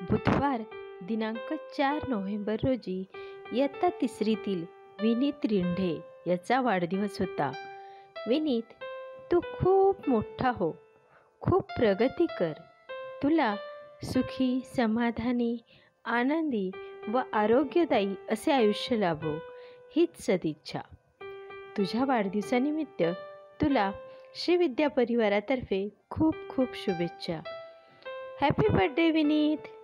बुधवार दिनांक 4 नोव्हेंबर रोजी इयत्ता तिसरीतील विनीत रिंढे याचा वाढदिवस होता. विनीत, तू खूप मोठा हो, खूप प्रगती कर. तुला सुखी, समाधानी, आनंदी व आरोग्यदायी असे आयुष्य लाभो, हीच सदिच्छा. तुझ्या वाढदिवसानिमित्त तुला श्री विद्या परिवारातर्फे खूप खूप शुभेच्छा. Happy birthday Vineet.